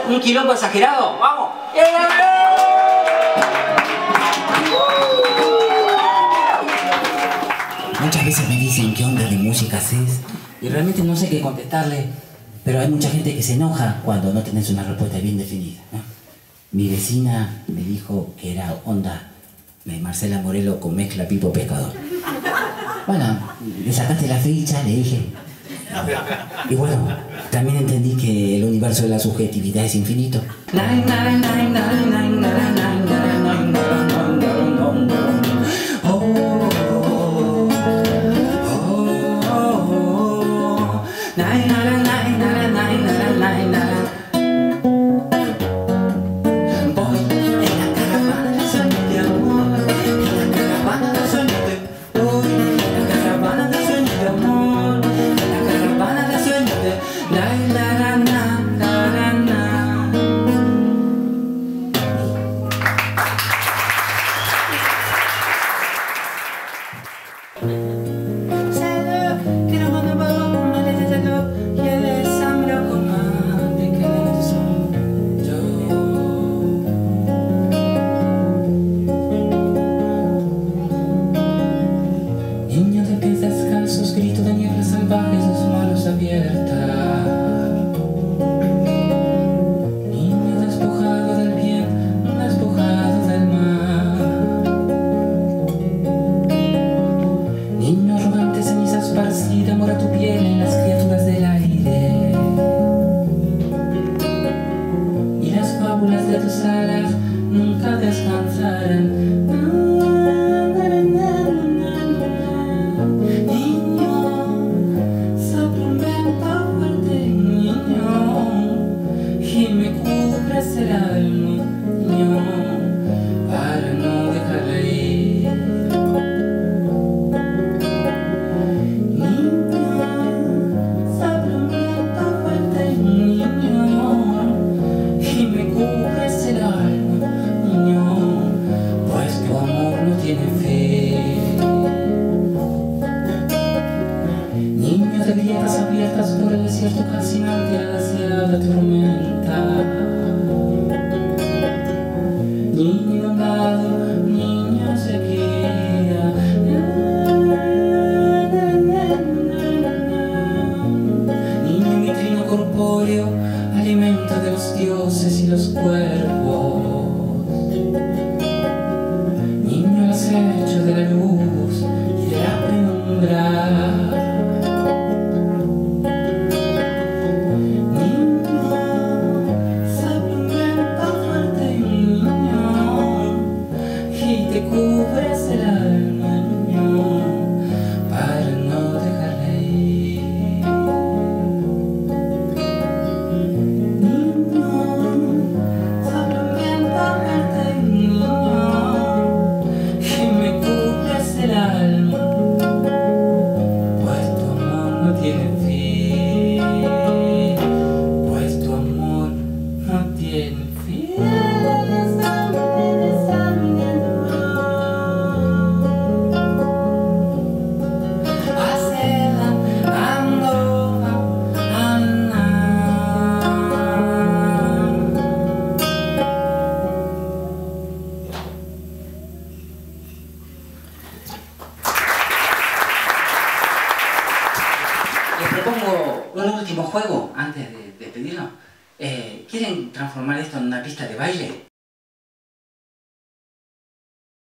¿Un quilombo exagerado? ¡Vamos! Muchas veces me dicen qué onda de música haces y realmente no sé qué contestarle, pero hay mucha gente que se enoja cuando no tenés una respuesta bien definida, ¿no? Mi vecina me dijo que era onda de Marcela Morelo con mezcla Pipo Pescador. Bueno, le sacaste la ficha, le dije. Y bueno, también entendí que el universo de la subjetividad es infinito. Un último juego antes de despedirnos. ¿Quieren transformar esto en una pista de baile?